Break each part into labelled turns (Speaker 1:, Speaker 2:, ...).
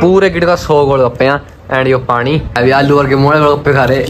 Speaker 1: पूरे गिट का 100 गोलगप्पे हैं एंड यो पानी अभी आलू वर्गे मोड़े गोलगप्पे खा रहे।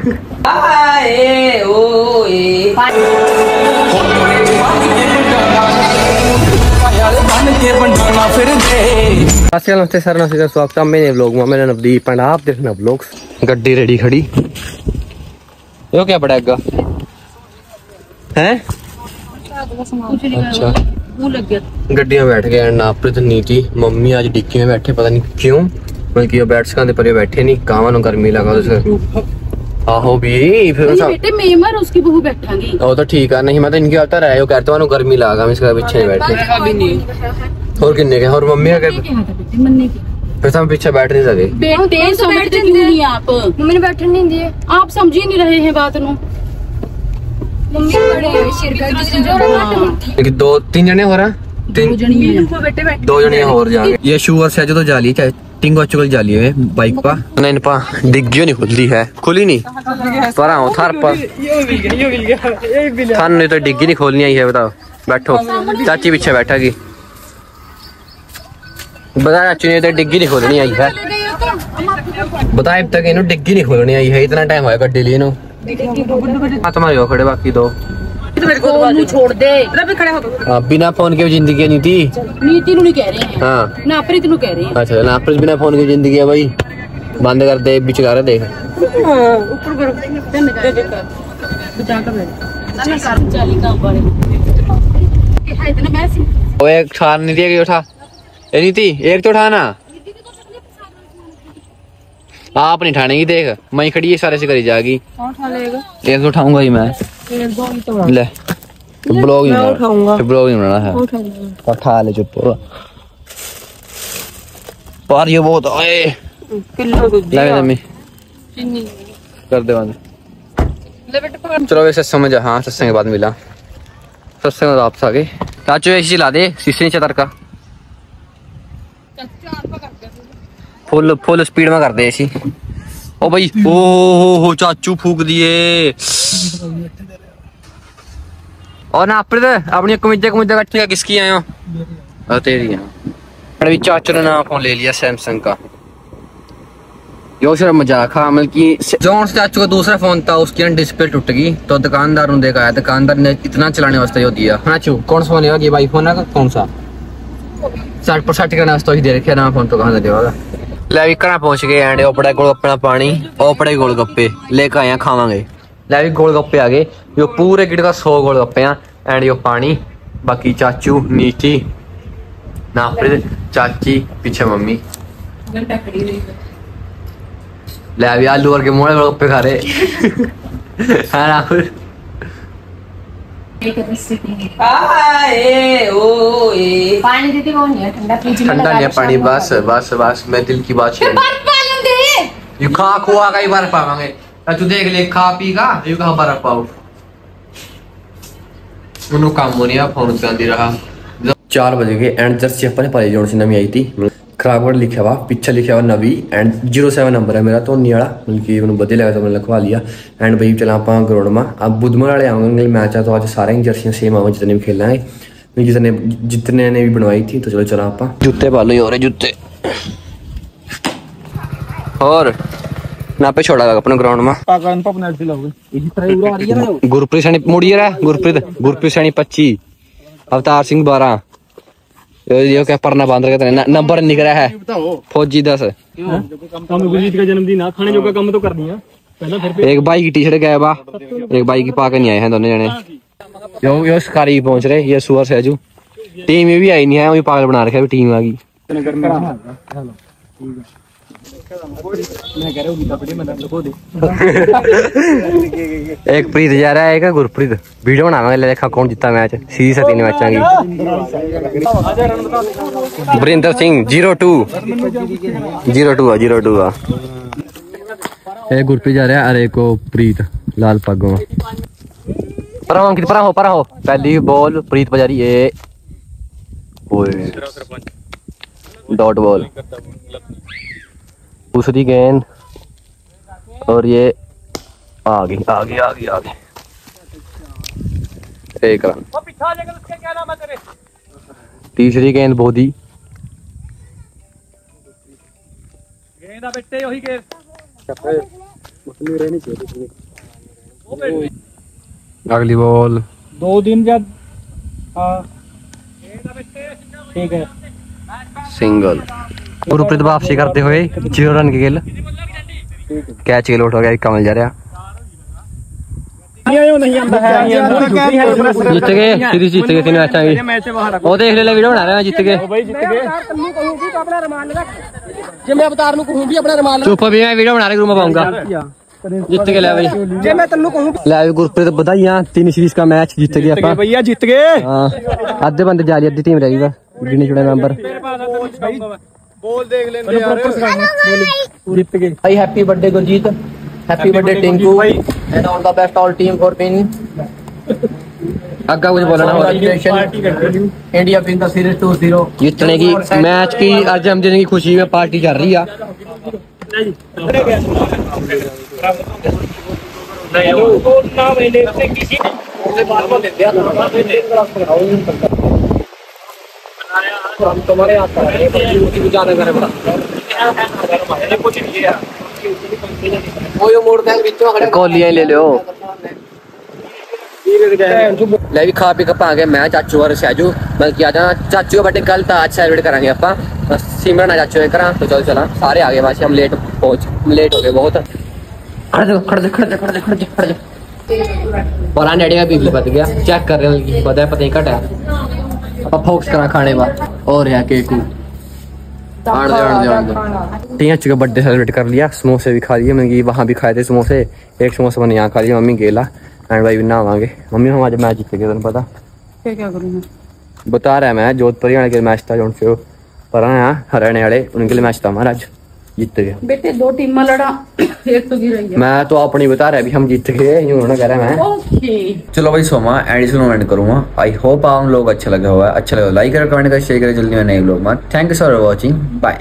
Speaker 1: नमस्ते सर, नमस्ते, स्वागत है मेरे व्लॉग में। मेरा नवदीप एंड आप देखना व्लॉग। गड्डी रेडी खड़ी। यो क्या पड़ेगा हैं? अच्छा, गड्डी में बैठ गए एंड नापृत नीति मम्मी आज डिक्की में बैठे, पता नहीं क्यों, बल्कि बैठ सकाते पर बैठे नहीं। कावन गर्मी लगा आहो भी फिर
Speaker 2: बेटे मैं मर उसकी बहू बैठांगी।
Speaker 1: ओ तो ठीक है, नहीं मैं तो इनकी आता रहा कहते वानु गर्मी लगा हम इसका पीछे नहीं बैठे। और किन्ने के और मम्मी का फिर हम पीछे बैठ नहीं सके।
Speaker 2: बेटे समझते क्यों नहीं आप? मम्मी ने बैठने नहीं दिए। आप समझ ही नहीं रहे हैं बात नु। मम्मी बड़े सिर
Speaker 1: दो तीन जने हो रहा, दो जने और जाएंगे। ये शुगर से जो तो जाली चाहे टिंगो चुकल जाली है बाइक पा नहीं इन पा डिग्गियो नहीं खुलती है, खुली नहीं पर आओ थार पर थान नहीं तो डिग्गी नहीं खोलनी आई है। बताओ बैठो, चाची पीछे बैठा की बता, चाची ने तो डिग्गी नहीं खोलनी आई है। बता अब तक इन्हों डिग्गी नहीं खोलनी आई है, इतना टाइम होया गड्डी लिए तुम्हारे हो खड़े बाकी दो
Speaker 2: छोड़ दे।
Speaker 1: बिना फोन के जिंदगी नहीं थी।
Speaker 2: नीति नहीं कह रहे हैं।
Speaker 1: हाँ
Speaker 2: नापरीत नु कह रहे हैं।
Speaker 1: अच्छा नापरीत बिना फोन की जिंदगी है भाई, बंद कर दे भी चला रहे देख। वो एक ठार नहीं दिया उठा नहीं थी, एक तो उठाना आप नहीं ठाने की देख, मैं खड़ी है सारे से करी जाएगी। एक तो उठाऊंगा ही मैं, ले ब्लॉग नहीं बनाना है, उठा ले चुप पर ये बहुत आए कर दे बंद। चलो वैसे समझ, हाँ सत्संग के बाद मिला, सत्संग आप आगे चाचू ऐसी चला दे शीशे नीचे तर का फुल स्पीड में कर दे ऐसी। ओ भाई ओ चाचू फूक दिए और ना अपनी कमीजा कट्ठी किसकी आए हो तेरी है। अभी चाचू ने ना फोन ले लिया सैमसंग का, यो सिर्फ मजाक था, मतलब कि जो चाचू का दूसरा फोन था उसकी डिस्प्ले टूट गई तो दुकानदार ने देखा है, दुकानदार ने इतना चलाने वास्ते जो दिया। हाँ चू कौन सा फोन है ये भाई फोन है कौन सा 60% करने वास्ते ही दे रखे ना, फोन तो कहाँ से देगा। ले घर पहुंच गए एंड ओपड़ा गोलगप्पे पानी ओपड़े गोलगप्पे लेकर आए खावांगे। ले गोलगप्पे आ गए, यो पूरे गिट का 100 गोलगप्पे हैं एंड यो पानी। बाकी चाचू नीति नापृत चाची पीछे मम्मी ले अभी आलू वर्गे मोड़े गोलगप्पे खा रहे है ना।
Speaker 2: पानी देती कौन है?
Speaker 1: ठंडा नहीं है पानी, बस बस बस मैं दिल की बात यू खा खुआ का ही बर्फ पावांगे। तू देख ले खा पी का यू कहा बर्फ पाओ उन्होंने काम हो नहीं फोन से आंदी रहा। 4 बजे के एंड जर्सी अपने पहले जोड़ से नवी आई थी, खराब लिखा हुआ पीछे लिखा हुआ नवी एंड 07 नंबर है मेरा तो नियाड़ा, बल्कि मैंने बदे लगा तो मैंने लिखवा लिया। एंड भाई चला आप ग्राउंड में अब बुधवार वाले आऊंगे मैच है तो आज सारे ही जर्सियां सेम आऊंगे जितने भी खेलना है, जितने ने भी बनवाई थी। तो चलो चला आप जूते पा लो और जूते और ना पे छोड़ा अपने ग्राउंड में गुरप्रीत सैनी मुड़िए रहा, गुरप्रीत सैनी 25 अवतार सिंह 12 ये क्या पढ़ना बंद करते नंबर निकला है फौजी 10 का जन्मदिन खाने जो का काम तो कर दिया। एक भाई की टी शर्ट गया बा, एक भाई की पाके नहीं आए हैं दोनों जने। यो शिकारी पहुंच रहे, ये सुअर सहजू टीम में भी आई नहीं है, वही पागल बना रखा है टीम आ गई। एक प्रीत जा रहा है, एक गुरप्रीत वीडियो बनावांगे देखा कौन जीता मैच। सीधी से 3 मैच आएंगी। वरिंदर सिंह 02 गुरप्रीत जा रहा है, अरे को प्रीत लाल पगो पर हो पहली बॉल प्रीत बजारी है डॉट बॉल, दूसरी गेंद और ये आगे एक रन। तीसरी गेंद बोधी अगली बॉल
Speaker 3: 2 दिन जब ठीक है
Speaker 1: सिंगल। गुरप्रीत वापसी करते हुए 0 रन की गेल, कैच गेल हो गया, कमल जा रहा जीत गए, सीरीज जीत गए 3 मैच। वो देख ले वीडियो बना रहे हैं, जीत गए। चुप भी, मैं वीडियो बना रहे ग्रुप में पाऊंगा। जीत गए ले भाई, ले गुरप्रीत बधाइयां, 3 सीरीज का मैच जीत गए
Speaker 3: भैया, जीत गए।
Speaker 1: हाँ, आधे बंदे जा रही, आधी टीम रहेगी बस, गिने चुने मेंबर।
Speaker 3: बोल देख लेंगे यार, जीत गए
Speaker 1: भाई। Happy birthday Gurjeet, happy birthday Tinku, and all the best all team for win. आगे कुछ बोलना हो? इंडिया विन द सीरीज 2-0, जीतने की मैच की आज जन्मदिन की खुशी में पार्टी चल रही है। कोलियां ले लो, ले भी खा पी के पाएंगे। मैं चाचू और सैजू बल्कि आज चाचू का बर्थडे कल था, आज सेलिब्रेट करेंगे आप। बस सिमरन चाचू ने करा, तो चलो चला, सारे आगे बस, हम लेट हो गए बहुत। खड़ जा और नेड़ी का बीपी बच गया, चेक कर रहे हैं, पता नहीं घट है। अब फोकस करा खाने बाद और या केक का बर्थडे सेलिब्रेट कर लिया, समोसे भी खा लिए, मैं वहाँ भी खाए थे समोसे, एक समोसा मैंने यहाँ खा लिया, मम्मी गेला एंड भाई भी ना आवांगे। मम्मी हम आज मैच जीते गए, पता
Speaker 2: क्या करूँ
Speaker 1: बता रहा है मैं, जोधपुर हरियाणा के मैच था जो उनसे पर हरियाणा वाले, उनके लिए मैच था हमारा, आज जीत गए
Speaker 2: बेटे। 2 टीम लड़ा, एक तो गिर गई।
Speaker 1: मैं तो अपनी बता रहा है, अभी हम जीत गए, यूं उन्होंने कह रहा है मैं।
Speaker 2: ओके
Speaker 1: चलो भाई सोमा एडिशन एंड करूंगा। आई होप आप लोग अच्छा लगा हुआ है, अच्छा लगा लाइक करो, कमेंट करो, शेयर करो, जल्दी में नए लोग मत। Thank you for watching, bye.